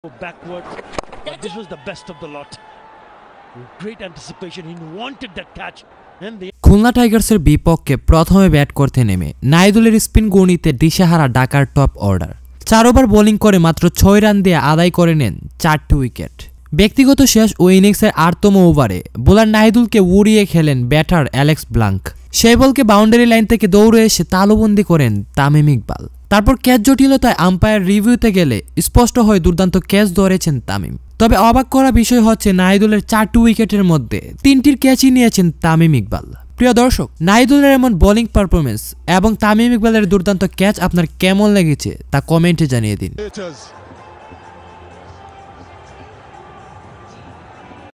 backward, but this was the best of the lot. Great anticipation. He wanted that catch. And the Khulna টাইগার্সের বিপক্ষে প্রথমে bat করতে নেমে নাইদুলের spin গণিতে দিশেহারা ঢাকার টপ অর্ডার 4 ওভার বোলিং করে মাত্র 6 রান দিয়ে আদায় করে নেন 4টি উইকেট। ব্যক্তিগত শেষ ইনিংসের 8তম ওভারে বোলার নাইদুলকে উড়িয়ে খেলেন ব্যাটার অ্যালেক্স ব্লাঙ্ক। সেই বলকে বাউন্ডারি লাইন থেকে দৌড়ে এসে তালুবন্দি করেন তামিম ইকবাল। তারপর ক্যাচ জটিলতায় আম্পায়ার রিভিউতে গেলে স্পষ্ট হয়ে দুর্দান্ত ক্যাচ ধরেছেন তামিম। তবে অবাক করা বিষয় হচ্ছে নাইদুলের 4টি উইকেটের মধ্যে 3টির ক্যাচই নিয়েছেন তামিম ইকবাল। প্রিয় দর্শক, নাইদুলের এমন বোলিং পারফরমেন্স এবং তামিম ইকবালের দুর্দান্ত ক্যাচ আপনার কেমন লেগেছে তা কমেন্টে জানিয়ে দিন।